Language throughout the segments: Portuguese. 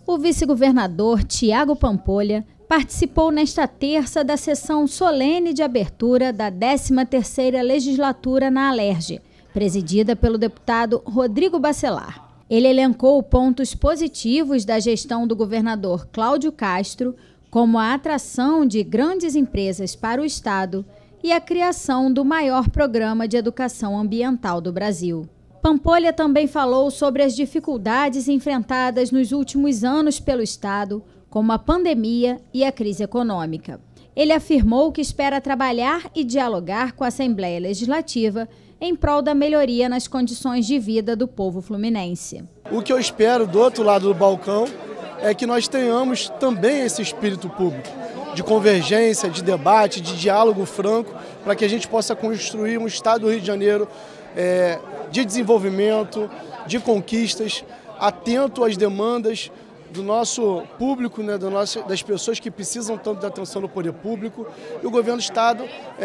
O vice-governador Tiago Pampolha participou nesta terça da sessão solene de abertura da 13ª legislatura na Alerj, presidida pelo deputado Rodrigo Bacelar. Ele elencou pontos positivos da gestão do governador Cláudio Castro, como a atração de grandes empresas para o estado e a criação do maior programa de educação ambiental do Brasil. Pampolha também falou sobre as dificuldades enfrentadas nos últimos anos pelo estado, como a pandemia e a crise econômica. Ele afirmou que espera trabalhar e dialogar com a Assembleia Legislativa em prol da melhoria nas condições de vida do povo fluminense. O que eu espero do outro lado do balcão é que nós tenhamos também esse espírito público, de convergência, de debate, de diálogo franco, para que a gente possa construir um estado do Rio de Janeiro de desenvolvimento, de conquistas, atento às demandas do nosso público, né, das pessoas que precisam tanto da atenção do poder público. E o governo do estado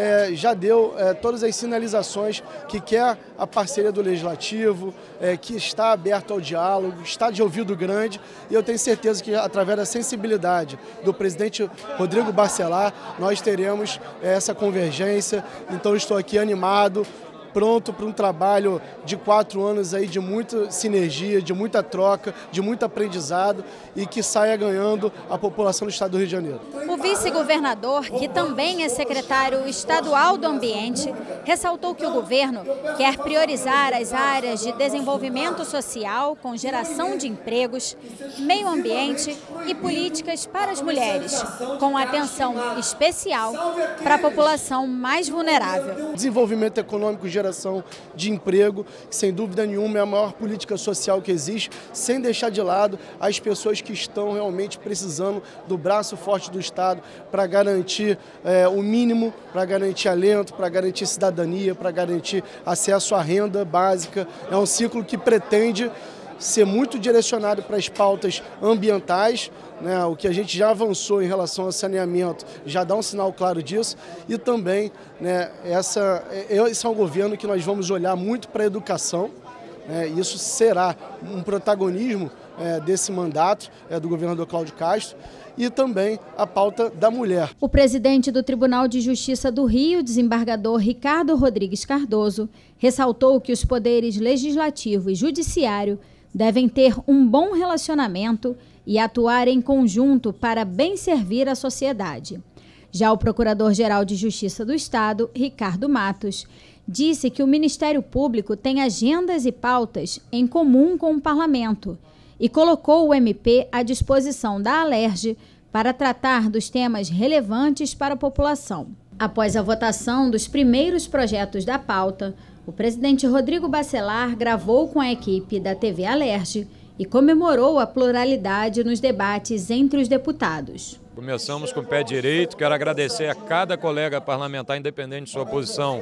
já deu todas as sinalizações que quer a parceria do legislativo, que está aberto ao diálogo, está de ouvido grande, e eu tenho certeza que através da sensibilidade do presidente Rodrigo Bacelar nós teremos essa convergência. Então estou aqui animado, pronto para um trabalho de 4 anos aí de muita sinergia, de muita troca, de muito aprendizado e que saia ganhando a população do estado do Rio de Janeiro. O vice-governador, que também é secretário estadual do Ambiente, ressaltou que o governo quer priorizar as áreas de desenvolvimento social com geração de empregos, meio ambiente e políticas para as mulheres, com atenção especial para a população mais vulnerável. Desenvolvimento econômico, geração de emprego, que sem dúvida nenhuma é a maior política social que existe, sem deixar de lado as pessoas que estão realmente precisando do braço forte do Estado para garantir o mínimo, para garantir alento, para garantir cidadania, para garantir acesso à renda básica. É um ciclo que pretende ser muito direcionado para as pautas ambientais, né, o que a gente já avançou em relação ao saneamento já dá um sinal claro disso, e também, né, esse é um governo que nós vamos olhar muito para a educação, né, isso será um protagonismo desse mandato do governador Cláudio Castro, e também a pauta da mulher. O presidente do Tribunal de Justiça do Rio, desembargador Ricardo Rodrigues Cardoso, ressaltou que os poderes legislativo e judiciário devem ter um bom relacionamento e atuar em conjunto para bem servir a sociedade. Já o Procurador-Geral de Justiça do Estado, Ricardo Matos, disse que o Ministério Público tem agendas e pautas em comum com o Parlamento e colocou o MP à disposição da Alerj para tratar dos temas relevantes para a população. Após a votação dos primeiros projetos da pauta, o presidente Rodrigo Bacelar gravou com a equipe da TV Alerj e comemorou a pluralidade nos debates entre os deputados. Começamos com o pé direito. Quero agradecer a cada colega parlamentar, independente de sua posição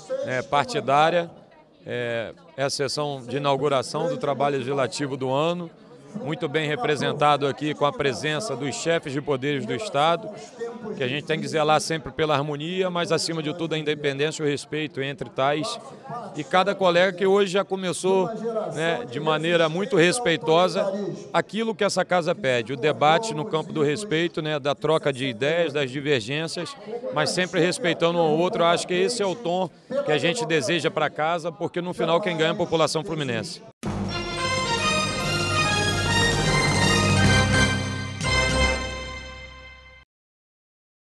partidária. É a sessão de inauguração do trabalho legislativo do ano, muito bem representado aqui com a presença dos chefes de poderes do Estado, que a gente tem que zelar sempre pela harmonia, mas acima de tudo a independência e o respeito entre tais. E cada colega que hoje já começou, né, de maneira muito respeitosa aquilo que essa casa pede, o debate no campo do respeito, né, da troca de ideias, das divergências, mas sempre respeitando um ao outro. Eu acho que esse é o tom que a gente deseja para casa, porque no final quem ganha é a população fluminense.